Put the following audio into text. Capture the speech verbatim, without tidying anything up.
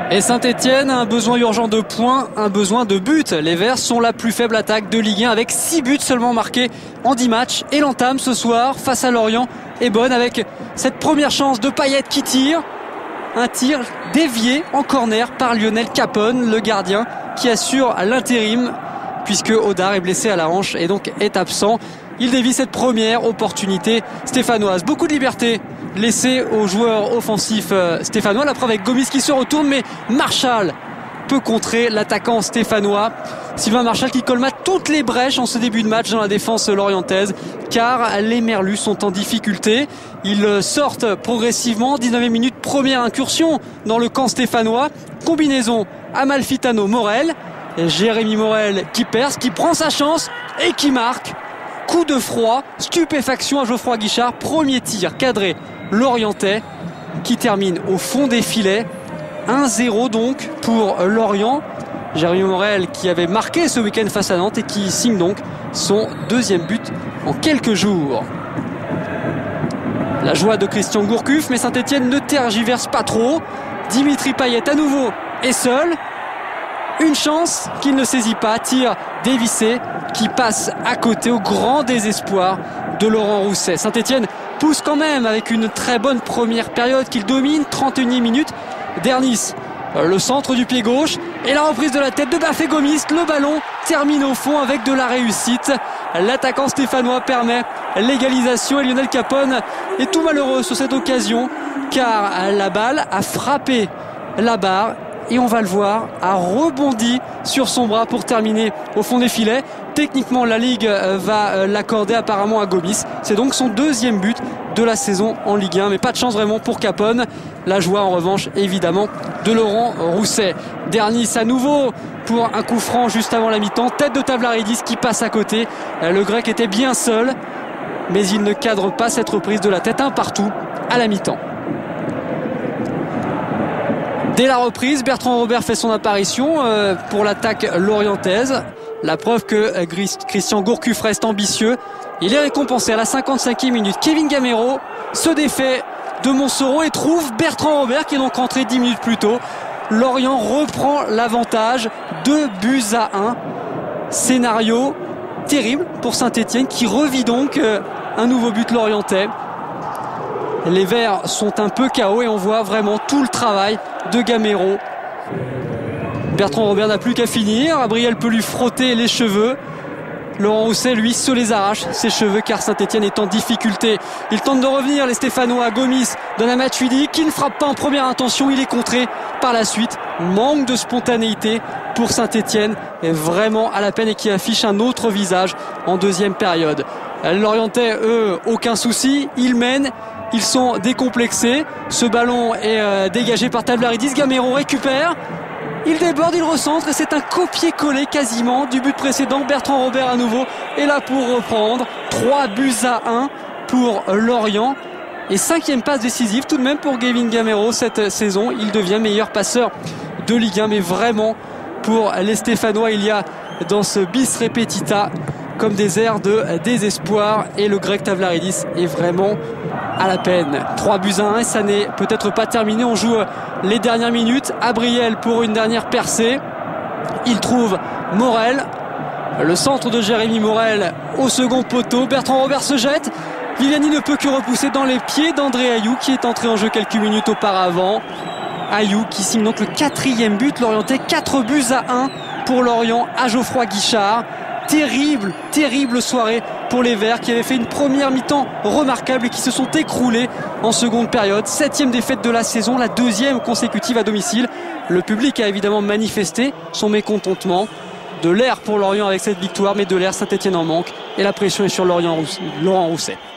Et Saint-Etienne a un besoin urgent de points, un besoin de buts. Les Verts sont la plus faible attaque de Ligue un avec six buts seulement marqués en dix matchs. Et l'entame ce soir face à Lorient est bonne avec cette première chance de Payet qui tire. Un tir dévié en corner par Lionel Capone, le gardien qui assure l'intérim puisque Audard est blessé à la hanche et donc est absent. Il dévie cette première opportunité stéphanoise. Beaucoup de liberté laissée aux joueurs offensifs stéphanois. La preuve avec Gomis qui se retourne, mais Marchal peut contrer l'attaquant stéphanois. Sylvain Marchal qui colmate toutes les brèches en ce début de match dans la défense lorientaise, car les Merlus sont en difficulté. Ils sortent progressivement. dix-neuvième minute, première incursion dans le camp stéphanois. Combinaison Amalfitano-Morel. Jérémy Morel qui perce, qui prend sa chance et qui marque. Coup de froid, stupéfaction à Geoffroy Guichard. Premier tir cadré lorientais qui termine au fond des filets. un zéro donc pour Lorient. Jérémy Morel qui avait marqué ce week-end face à Nantes et qui signe donc son deuxième but en quelques jours. La joie de Christian Gourcuff, mais Saint-Etienne ne tergiverse pas trop. Dimitri Payet à nouveau est seul. Une chance qu'il ne saisit pas. Tir dévissé qui passe à côté au grand désespoir de Laurent Rousset. Saint-Etienne pousse quand même avec une très bonne première période qu'il domine. trente et unième minute. Dernis, le centre du pied gauche et la reprise de la tête de Bafé Gomis. Le ballon termine au fond avec de la réussite. L'attaquant stéphanois permet l'égalisation et Lionel Capone est tout malheureux sur cette occasion car la balle a frappé la barre. Et on va le voir, a rebondi sur son bras pour terminer au fond des filets. Techniquement, la Ligue va l'accorder apparemment à Gomis. C'est donc son deuxième but de la saison en Ligue un. Mais pas de chance vraiment pour Capone. La joie en revanche, évidemment, de Laurent Rousset. Dernis à nouveau pour un coup franc juste avant la mi-temps. Tête de Tavlaridis qui passe à côté. Le Grec était bien seul. Mais il ne cadre pas cette reprise de la tête. Un partout à la mi-temps. Dès la reprise, Bertrand Robert fait son apparition euh, pour l'attaque lorientaise. La preuve que euh, Christian Gourcuff reste ambitieux. Il est récompensé à la cinquante-cinquième minute. Kevin Gamero se défait de Montsoreau et trouve Bertrand Robert qui est donc rentré dix minutes plus tôt. Lorient reprend l'avantage. deux buts à un. Scénario terrible pour Saint-Etienne qui revit donc euh, un nouveau but lorientais. Les Verts sont un peu K O et on voit vraiment tout le travail de Gamero. Bertrand Robert n'a plus qu'à finir. Gabriel peut lui frotter les cheveux. Laurent Rousset, lui, se les arrache, ses cheveux, car Saint-Etienne est en difficulté. Il tente de revenir, les Stéphanois. Gomis donne à Matuidi qui ne frappe pas en première intention. Il est contré par la suite. Manque de spontanéité pour Saint-Etienne, est vraiment à la peine et qui affiche un autre visage en deuxième période. Lorientais, eux, aucun souci. Ils mènent. Ils sont décomplexés. Ce ballon est euh, dégagé par Tavlaridis. Gamero récupère. Il déborde, il recentre et c'est un copier-coller quasiment du but précédent. Bertrand Robert à nouveau est là pour reprendre. trois buts à un pour Lorient. Et cinquième passe décisive tout de même pour Kevin Gamero cette saison. Il devient meilleur passeur de Ligue un. Mais vraiment, pour les Stéphanois, il y a dans ce bis repetita comme des airs de désespoir. Et le Grec Tavlaridis est vraiment à la peine. trois buts à un et ça n'est peut-être pas terminé. On joue les dernières minutes. Abriel pour une dernière percée. Il trouve Morel. Le centre de Jérémy Morel au second poteau. Bertrand Robert se jette. Viviani ne peut que repousser dans les pieds d'André Ayou qui est entré en jeu quelques minutes auparavant. Ayou qui signe donc le quatrième but lorientais. quatre buts à un pour Lorient à Geoffroy Guichard. Terrible, terrible soirée pour les Verts qui avaient fait une première mi-temps remarquable et qui se sont écroulés en seconde période. Septième défaite de la saison, la deuxième consécutive à domicile. Le public a évidemment manifesté son mécontentement. De l'air pour Lorient avec cette victoire, mais de l'air Saint-Etienne en manque et la pression est sur Laurent Rousset.